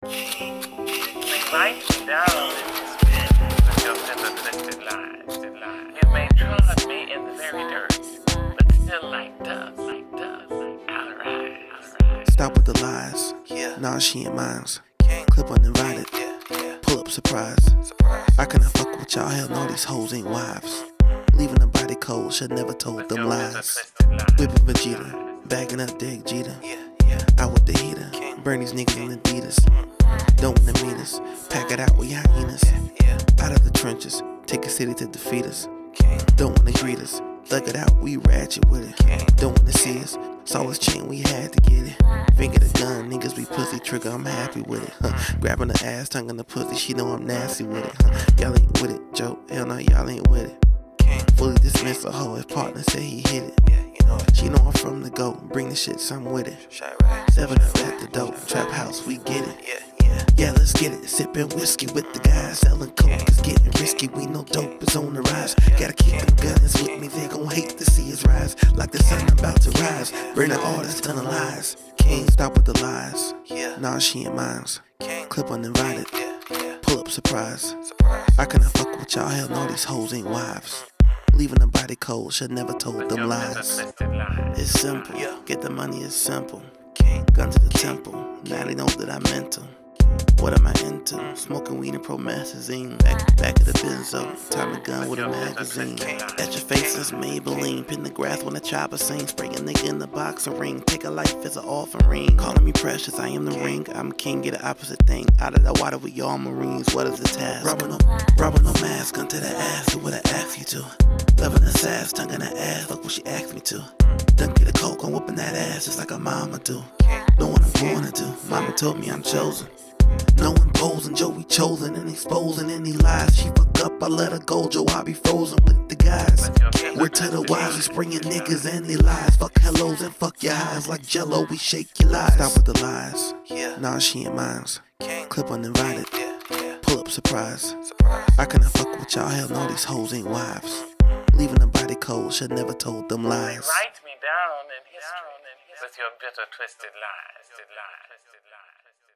Write me down in this bed with your bitter twisted lies. You may trod me in the very dirt, but still like dust, I'll rise. Stop with the lies. Nah, she ain't mine. Clip uninvited. Pull up surprise. I cannot fuck with y'all. Hell no, these hoes ain't wives. Leaving the body cold. Should never told them lies. Whipping Vegeta. Bagging up Dig Jeter. Out with the heater. Burn these niggas in Adidas. Don't wanna meet us. Pack it out with hyenas. Out of the trenches. Take a city to defeat us. Don't wanna greet us. Thug it out, we ratchet with it. Don't wanna see us. Saw his chain, we had to get it. Finger the gun, niggas be pussy trigger, I'm happy with it. Grabbing the ass, tongue in the pussy, she know I'm nasty with it. Y'all ain't with it, Joe. Hell no, y'all ain't with it. Fully dismissed a hoe, his partner said he hit it. She know I'm from the go, bring the shit, some with it. 7 up at the dope, trap house, we get it. Yeah, let's get it. Sipping whiskey with the guys, selling coke, it's getting risky. We know dope is on the rise. Gotta keep them guns with me, they gon' hate to see us rise. Like the sun about to rise, burning all this ton of lies. Can't stop with the lies. Nah, she ain't mine. Clip uninvited. Pull up surprise. I cannot fuck with y'all. Hell no, these hoes ain't wives. Leaving the body cold. Should never told them lies. It's simple. Get the money, it's simple. Gun to the temple. Now they know that I meant to. What am I into? Smoking weed and promethazine. Back of the benzo. Time the gun with a magazine. At your face is Maybelline. Pin the grass when the chopper sing. Spray a nigga in the boxing ring. Take a life as an offering. Calling me precious, I am the ring. I'm king, get the opposite thing. Out of the water with y'all Marines. What is the task? Rubbing no mask onto the ass. Do what I ask you to. Loving the sass, tongue in the ass. Fuck what she asked me to. Dunk get a coke, I'm whooping that ass just like a mama do. Know what I'm going to do. Mama told me I'm chosen. No one posing, Joe we chosen and exposing any lies. She fuck up, I let her go, Joe I be frozen with the guys. We're to the wise, we springing niggas and they lies. Fuck hellos and fuck your highs like jello, we shake your lies. Stop with the lies. Nah, she ain't mine. Clip uninvited. Pull up surprise. I cannot fuck with y'all, hell no, these hoes ain't wives. Leaving the body cold, should never told them lies. Write me down in history with your bitter twisted lies.